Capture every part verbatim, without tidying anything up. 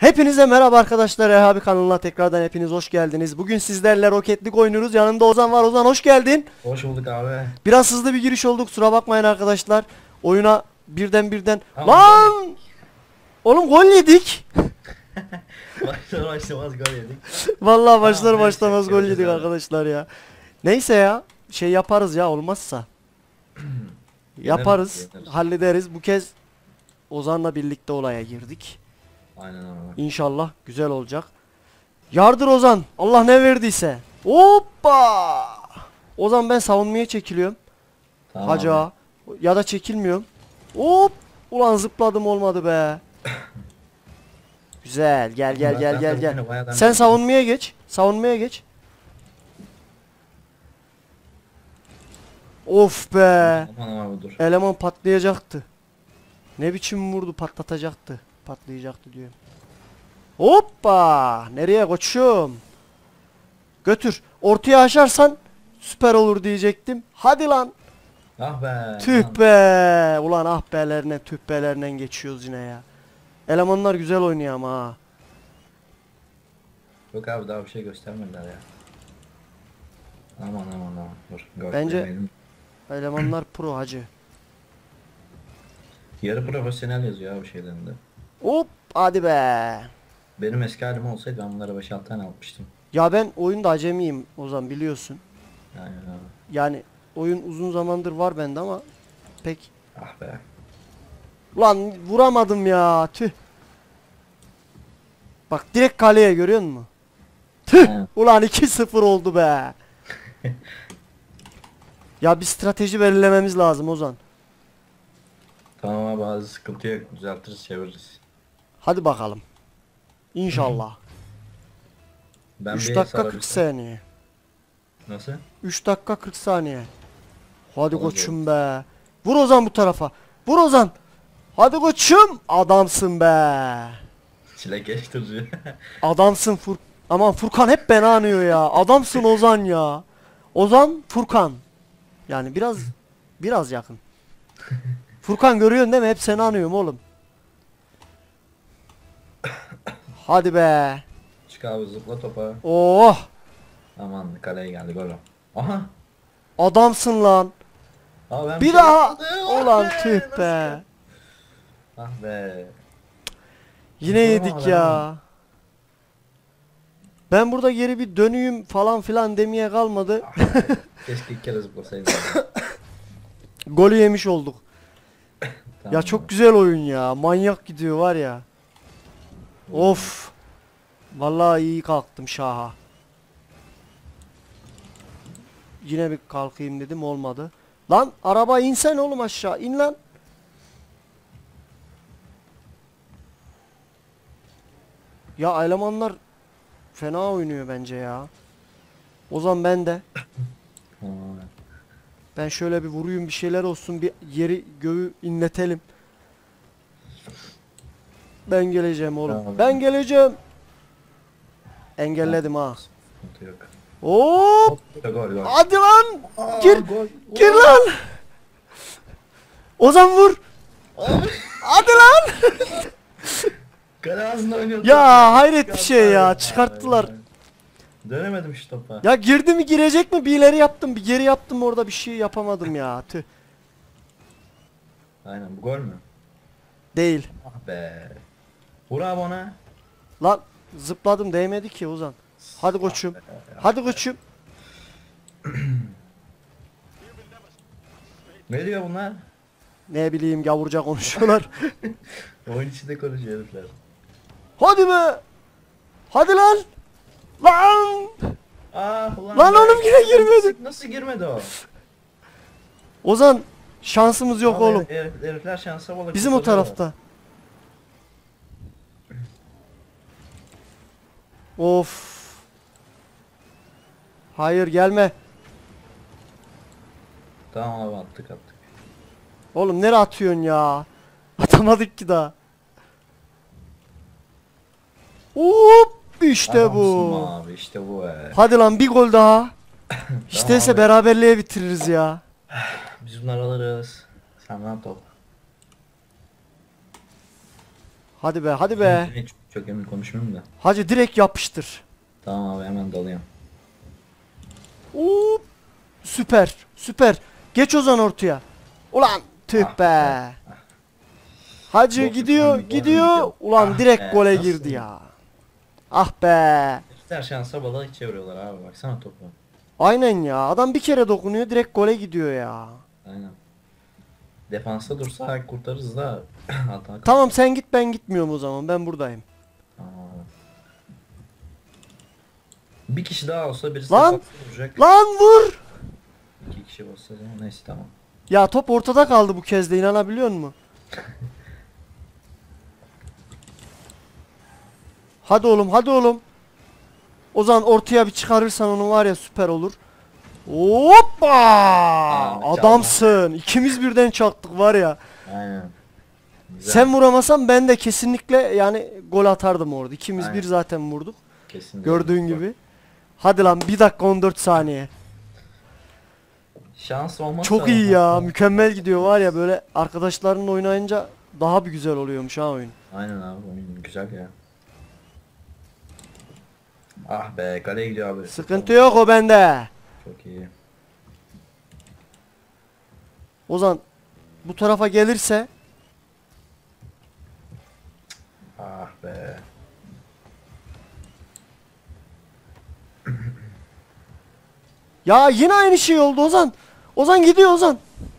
Hepinize merhaba arkadaşlar. Rehabi kanalına tekrardan hepiniz hoş geldiniz. Bugün sizlerle Rocket League oynuyoruz. Yanımda Ozan var. Ozan hoş geldin. Hoş bulduk abi. Biraz hızlı bir giriş olduk. Kusura bakmayın arkadaşlar. Oyuna birden birden. Tamam, Lan! Oğlum gol yedik. Başlar başlamaz gol yedik. Vallahi başlar Tamam, başlamaz neyse, gol göreceğiz yedik abi. arkadaşlar ya. Neyse ya. Şey yaparız ya olmazsa. Yaparız. yeneriz. Hallederiz. Bu kez Ozan'la birlikte olaya girdik. Aynen abi. İnşallah güzel olacak. Yardır Ozan. Allah ne verdiyse. Hoppa! Ozan ben savunmaya çekiliyorum. Tamam Hacı abi. ağa. Ya da çekilmiyorum. Hop! Ulan zıpladım olmadı be. Güzel. Gel gel Ben- gel ben gel savunmayı gel. bayağı ben Sen çektim. savunmaya geç. Savunmaya geç. Of be. Aman abi dur. Eleman patlayacaktı. Ne biçim vurdu, patlatacaktı. Patlayacaktı diyorum. Hoppa! Nereye koçum? Götür. Ortaya aşarsan süper olur diyecektim. Hadi lan. Ah be. Tüh lan. be. Ulan ah belerine tüh belerine geçiyoruz yine ya. Elemanlar güzel oynuyor ama ha. Yok abi daha bir şey göstermediler ya. Aman aman aman dur. Bence- Görmeyelim. Elemanlar pro hacı. Yarı profesyonel yazıyor abi şeylerinde. Hop hadi be. Benim eski halim olsaydı ben bunlara beş altı tane almıştım. Ya ben oyunda acemiyim Ozan biliyorsun. Aynen abi. Yani oyun uzun zamandır var bende ama pek. Ah be. Ulan vuramadım ya tüh. Bak direkt kaleye görüyor musun? Tüh. Aynen. Ulan iki sıfır oldu be. Ya bir strateji belirlememiz lazım Ozan. Tamam abi bazı sıkıntı yok. Düzeltiriz çeviririz. Hadi bakalım. İnşallah. Ben üç bir dakika kırk sarabilsem- saniye. Nasıl? üç dakika kırk saniye. Hadi Olur, koçum be. Vur Ozan bu tarafa. Vur Ozan. Hadi koçum. Adamsın be. Çilek geçtirici. Adamsın Fur. Aman Furkan hep beni anıyor ya. Adamsın Ozan ya. Ozan Furkan. Yani biraz biraz yakın. Furkan görüyorsun değil mi? Hep seni anıyorum oğlum. Hadi be. Çık abi zıpla topa. Oh. Aman kaleye geldi gol. Aha. Adamsın lan. Aa, ben Bir şey daha. yapmadım. Ah Ulan be, tüh nasıl be. ya? Ah be. Yine Yapamam yedik ben ya. ama. Ben burada geri bir dönüyüm falan filan demeye kalmadı. Ah be. Keşke ilk kere zıplasaydım. Golü yemiş olduk. Tamam Ya çok güzel oyun ya. Manyak gidiyor var ya. Of. Vallahi iyi kalktım şaha. Yine bir kalkayım dedim olmadı. Lan araba insen oğlum aşağı. İn lan. Ya elemanlar fena oynuyor bence ya. O zaman ben de. Tamam abi. Ben şöyle bir vuruyum bir şeyler olsun bir yeri göğü inletelim. Ben geleceğim oğlum. Tamam. Ben geleceğim. Engelledim ha. Sıkıntı yok. Hop! Hop, gol gol. Hadi lan! Aa, Gir! gol. Gir lan! Ozan vur! Hadi lan! Kale ağzında oynuyordu. Ya hayret bir şey ya. Çıkarttılar. Dönemedim şu topa. Ya girdi mi girecek mi? Bir ileri yaptım, bir geri yaptım orada bir şey yapamadım ya. Tüh. Aynen bu gol mü? Değil. Ah be. Vur abi ona. Lan zıpladım değmedi ki Ozan. Hadi koçum. Hadi koçum. Ne diyor bunlar? Ne bileyim gavurca konuşuyorlar. Oyun içinde konuşuyor herifler. Hadi be. Hadi lan. Lan. Ah ulan. Lan be. oğlum yine girmedi. Nasıl girmedi o? Ozan şansımız yok Abi oğlum. herif- herifler şansa bala Bizim o kurtarıyor. tarafta. Of. Hayır gelme. Tamam abi attık attık. Oğlum nereye atıyorsun ya? Atamadık ki daha. Hop işte Adamsın bu. abi işte bu be. Hadi lan bir gol daha. İşte ise abi. beraberliğe bitiririz ya. Biz bunları alırız. Sen rahat ol. Hadi be hadi be. Hiç Çok emin konuşmuyorum da. Hacı direkt yapıştır. Tamam abi hemen dalıyorum. Oo, süper. Süper. Geç Ozan ortaya. Ulan tüh Ah be. be. Hacı Boşluk gidiyor, oyunu, boşluk gidiyor. gidiyor. Ulan Ah direkt be, gole nasıl girdi ya? ya. Ah be. Her şansa balığı çeviriyorlar abi, baksana topu. Aynen ya. Adam bir kere dokunuyor direkt gole gidiyor ya. Aynen. Defansta dursa kurtarırız da hata. Tamam sen git ben gitmiyorum o zaman. Ben buradayım. Tamam abi. Bir kişi daha olsa birisi Lan! defansta duracak. Lan vur. İki kişi olsa zaman neyse tamam. Ya top ortada kaldı bu kez de inanabiliyor musun? Hadi oğlum hadi oğlum. O zaman ortaya bir çıkarırsan onu var ya süper olur. Hoppa! Aa, Adamsın. İkimiz birden çaktık var ya. Aynen. Güzel. Sen vuramasan ben de kesinlikle yani gol atardım orada. İkimiz Aynen. bir zaten vurduk. Kesin Gördüğün doğru. gibi. Hadi lan bir dakika on dört saniye. Şans olmazsa Çok iyi ya. hatta- Mükemmel gidiyor var ya böyle arkadaşlarınla oynayınca daha bir güzel oluyormuş ha oyun. Aynen abi, oyun güzel ya. Ah be, kaleye gidiyor abi. Sıkıntı yok o bende. Çok iyi. Ozan bu tarafa gelirse Ah be. ya yine aynı şey oldu Ozan. Ozan gidiyor Ozan.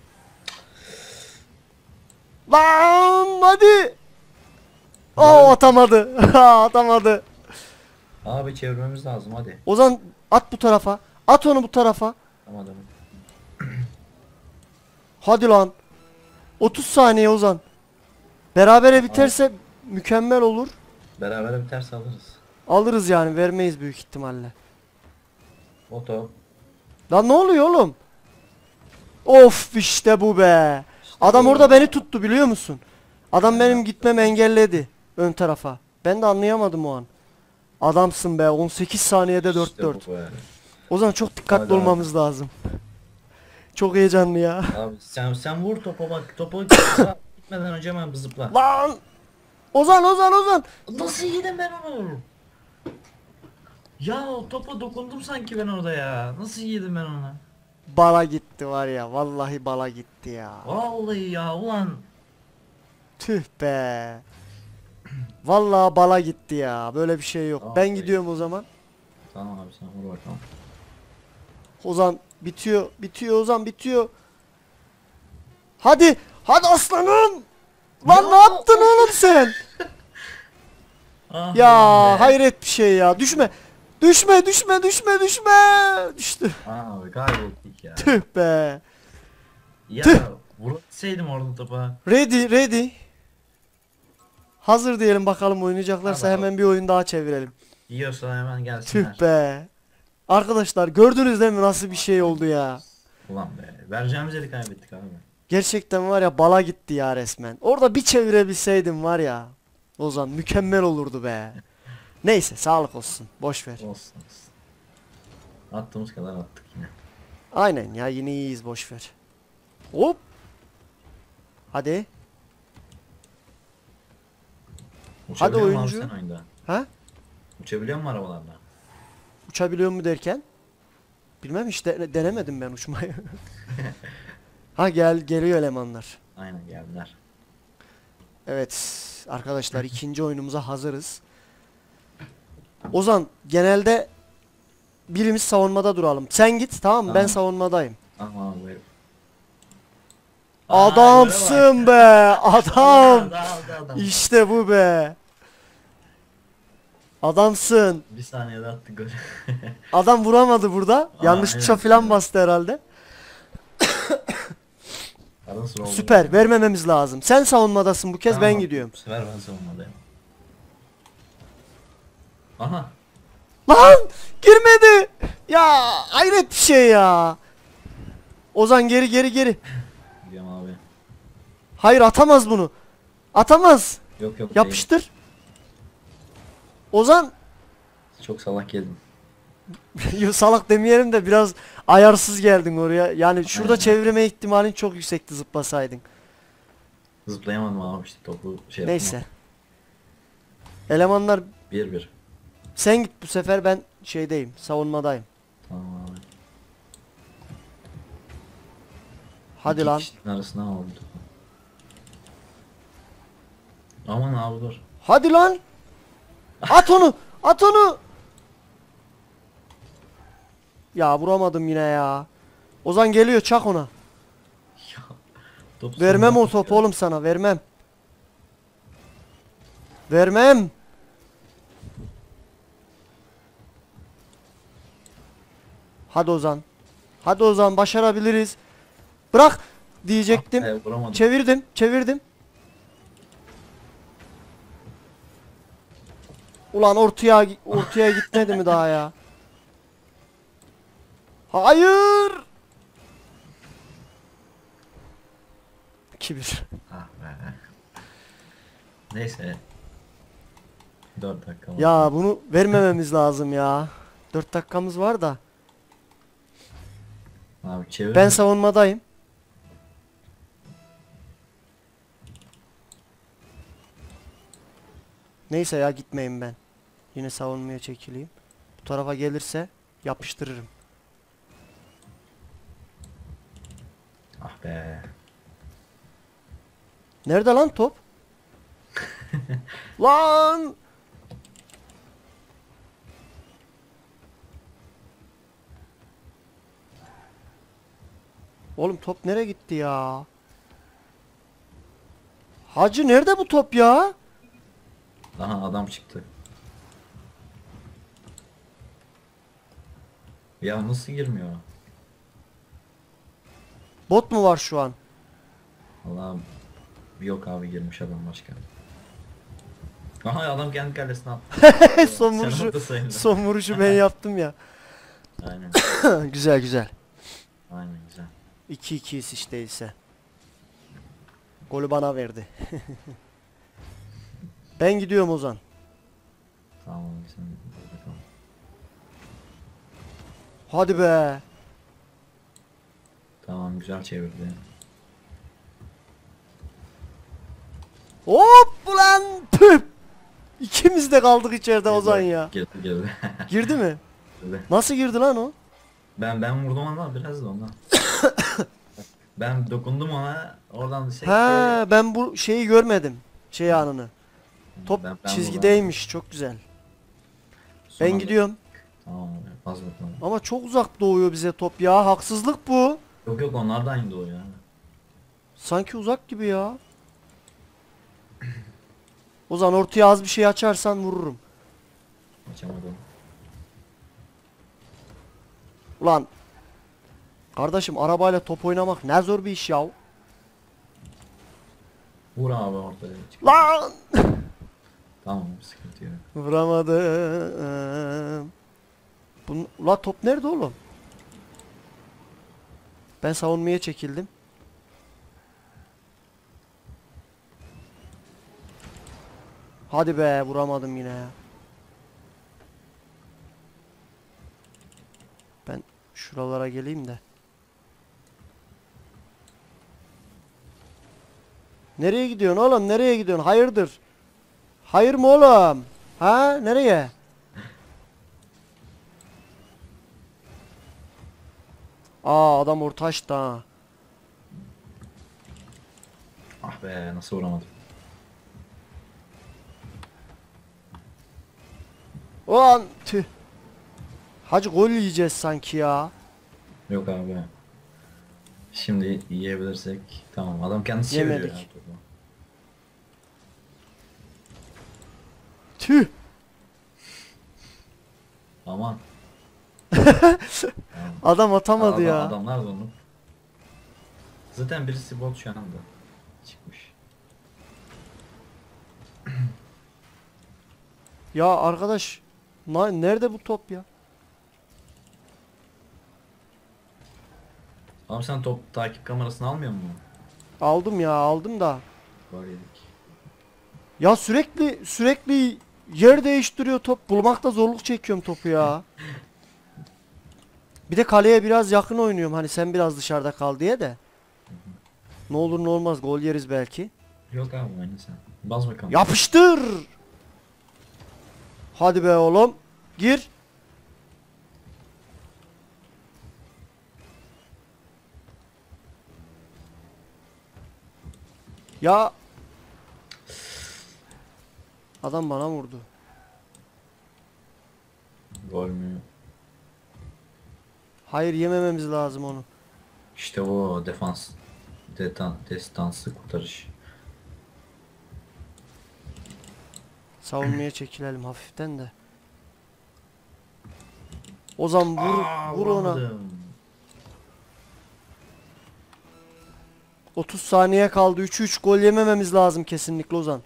Lan hadi. Aa atamadı. Atamadı. Abi çevirmemiz lazım hadi. Ozan at bu tarafa. At onu bu tarafa. Tamam adamım. Hadi lan. otuz saniye Ozan. Berabere biterse mükemmel olur. Beraber biterse alırız. Alırız yani vermeyiz büyük ihtimalle. Oto. Lan ne oluyor oğlum? Of işte bu be. İşte Adam bu. orada beni tuttu biliyor musun? Adam Ya. benim gitmemi engelledi ön tarafa. Ben de anlayamadım o an. Adamsın be on sekiz saniyede dört İşte dört. bu be. O zaman çok dikkatli Hadi abi. olmamız lazım. Çok heyecanlı ya. Abi sen sen vur topa bak, topa gitmeden önce hemen bir zıpla. Lan! Ozan Ozan Ozan! Nasıl yedim ben onu? Ya topa dokundum sanki ben orada ya. Nasıl yedim ben onu? Bala gitti var ya vallahi bala gitti ya. Vallahi ya ulan. Tüh be. Vallahi bala gitti ya. Böyle bir şey yok. Ben Vallahi. gidiyorum o zaman. Tamam abi sen vur bakalım. Ozan bitiyor. Bitiyor Ozan bitiyor. Hadi. Hadi aslanım. Lan Ya. ne yaptın oğlum sen? Ah Ya ulan be. hayret bir şey ya. Düşme. Düşme düşme düşme düşme. Düştü. Abi kaybettik ya. Tüh be. Ya Tüh. vurabilseydim orada topa. Ready ready. Hazır diyelim bakalım oynayacaklarsa Tamam. hemen bir oyun daha çevirelim. Yiyorsa hemen gelsinler. Tüh be. Arkadaşlar gördünüz değil mi nasıl bir şey oldu ya. Ulan be. Vereceğimiz yeri kaybettik abi. Gerçekten var ya bala gitti ya resmen. Orada bir çevirebilseydim var ya. Ozan mükemmel olurdu be. Neyse sağlık olsun. Boş ver. Olsun olsun. Attığımız kadar attık yine. Aynen ya yine iyiyiz boş ver. Hop. Hadi. Uçabiliyor musun oyuncu. abi sen oyunda? Ha? Uçabiliyor musun arabalarla? Uçabiliyor mu derken? Bilmem hiç de- denemedim ben uçmayı. Ha gel geliyor elemanlar. Aynen geldiler. Evet arkadaşlar ikinci oyunumuza hazırız. Ozan genelde birimiz savunmada duralım. Sen git tamam mı? Ben Tamam. savunmadayım. Tamam abi buyur. Adamsın be adam. Adam. İşte bu be. Adamsın. Bir saniyede attık golü. Adam vuramadı burada. Yanlış aynen. tuşa falan bastı herhalde. Arada sıra oldu. Süper. Vermememiz lazım. Sen savunmadasın bu kez Tamam ben abi, gidiyorum. Bu sefer ben savunmadayım. Aha. Lan girmedi. Ya hayret bir şey ya. Ozan geri geri geri. Gidiyorum abi. Hayır atamaz bunu. Atamaz. Yok yok. Yapıştır. Ozan değil. Çok salak geldim. yo, salak demeyelim de biraz ayarsız geldin oraya. Yani şurada Aynen. çevirme ihtimalin çok yüksekti zıplasaydın. Zıplayamadım abi işte topu şey Neyse. yapamadım. Elemanlar Bir bir. sen git bu sefer, ben şeydeyim, savunmadayım. Tamam abi. Hadi İki lan. kişinin arasına aldım. Aman abi dur. Hadi lan. At onu. At onu. Ya vuramadım yine ya. Ozan geliyor, çak ona. Ya, top Vermem sana o topu ya. oğlum sana, vermem. Vermem. Hadi Ozan. Hadi Ozan, başarabiliriz. Bırak diyecektim. Ah be, vuramadım. Çevirdim, çevirdim. Ulan ortaya ortaya gitmedi mi daha ya? Hayır. iki bir. Ah be. Neyse. dört dakika var. Ya bunu vermememiz lazım ya. dört dakikamız var da. Abi çevir. Ben savunmadayım. Neyse ya, gitmeyeyim ben. Yine savunmaya çekileyim. Bu tarafa gelirse yapıştırırım. Ah be. Nerede lan top? Lan! Oğlum top nereye gitti ya? Hacı nerede bu top ya? Aha adam çıktı. Ya nasıl girmiyor? Bot mu var şu an? Allah'ım. Yok abi, girmiş adam başka. Aha adam kendi kalesine attı. son Sen vuruşu, orada sayılır. son vuruşu ben yaptım ya. Aynen. Güzel güzel. Aynen güzel. iki ikiyiz işte ise. Golü bana verdi. Ben gidiyorum Ozan. Tamam abi, sen burada kal. Hadi be. Tamam, güzel çevirdi. Hop ulan püp. İkimiz de kaldık içeride Ozan ya. Girdi girdi. Girdi mi? Girdi. Nasıl girdi lan o? Ben ben vurdum ama biraz da ondan. Ben dokundum ona, oradan şey. Ha, ben bu şeyi görmedim. Şey anını. Top Ben- ben çizgideymiş. Çok güzel. Son Ben anda- gidiyorum. Tamam abi, fazla bakalım. Ama çok uzak doğuyor bize top ya. Haksızlık bu. Yok yok, onlar da aynı doğuyor yani. Sanki uzak gibi ya. Ozan ortaya az bir şey açarsan vururum. Açamadım. Ulan. Kardeşim, arabayla top oynamak ne zor bir iş ya. Vur abi ortaya. Çık. Lan. Tamam, sıkıntı yok. Vuramadım. Bunun, ula top nerede oğlum? Ben savunmaya çekildim. Hadi be, vuramadım yine ya. Ben şuralara geleyim de. Nereye gidiyorsun oğlum? Nereye gidiyorsun? Hayırdır? Hayır mı oğlum? Ha? Nereye? Aa, adam orta açtı ha. Ah be, nasıl vuramadım. Ulan tüh. Hacı gol yiyeceğiz sanki ya. Yok abi. Şimdi yiyebilirsek tamam, adam kendisi çeviriyor Yemedik. ya topu. Tüh. Aman. Tamam. Adam atamadı Adam- ya. Adamlar da onu. Zaten birisi bot şu anda çıkmış. Ya arkadaş, na- nerede bu top ya? Abi sen top takip kamerasını almıyor musun? Aldım ya, aldım da. Gol yedik. Ya sürekli sürekli yer değiştiriyor top. Bulmakta zorluk çekiyorum topu ya. Bir de kaleye biraz yakın oynuyorum. Hani sen biraz dışarıda kal diye de. Ne olur ne olmaz gol yeriz belki. Yok abi, aynı sen. Bas bakalım. Yapıştır. Hadi be oğlum. Gir. Ya. Adam bana vurdu. Gol mü? Hayır, yemememiz lazım onu. İşte o defans. Detan, destansı kurtarış. Savunmaya çekilelim hafiften de. Ozan vur Aa, vur ona. vuramadım. otuz saniye kaldı. üç üç gol yemememiz lazım kesinlikle Ozan.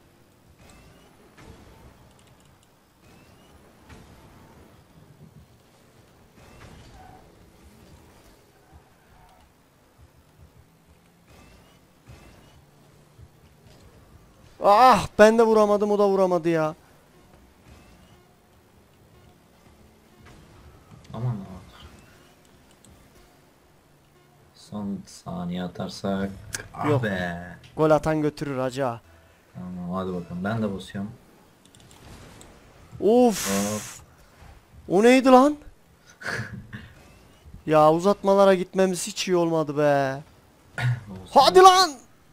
Ah, ben de vuramadım, o da vuramadı ya. Aman aman. Son saniye atarsak. Ah Yok. be. Gol atan götürür hacı ha. Tamam hadi bakalım. Ben de basıyorum. Of. Hop. O neydi lan? Ya uzatmalara gitmemiz hiç iyi olmadı be. Olsun. Hadi lan.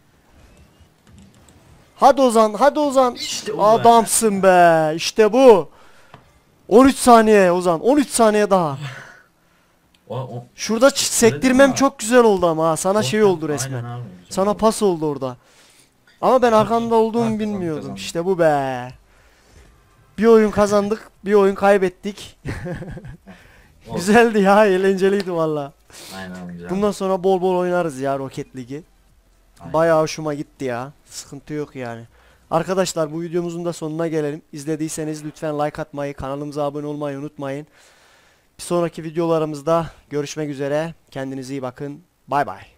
Hadi Ozan, hadi Ozan. İşte o be. Adamsın be. İşte bu. on üç saniye Ozan. on üç saniye daha. O, o, Şurada ç- sektirmem ama. çok güzel oldu ama ha. Sana şey oldu Aynen resmen. abi, güzel Sana oldu. pas oldu orada. Ama ben arkanda olduğumu Kazandık, bilmiyordum. kazandık. İşte bu be. Bir oyun kazandık, bir oyun kaybettik. Olsun. Güzeldi ya, eğlenceliydi valla. Aynen güzel. Bundan sonra bol bol oynarız ya Rocket Ligi. Aynen. Bayağı hoşuma gitti ya. Sıkıntı yok yani. Arkadaşlar, bu videomuzun da sonuna gelelim. İzlediyseniz lütfen like atmayı, kanalımıza abone olmayı unutmayın. Bir sonraki videolarımızda görüşmek üzere. Kendinize iyi bakın. Bay bay.